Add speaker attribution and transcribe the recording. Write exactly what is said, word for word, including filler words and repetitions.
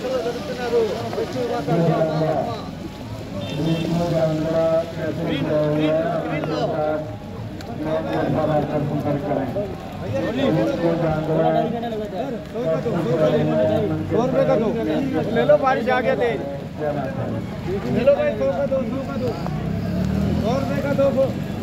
Speaker 1: ले लो, बारिश आ गया तेज। ले लो भाई, सौ का दो, सौ का दो, सौ रुपये का दो।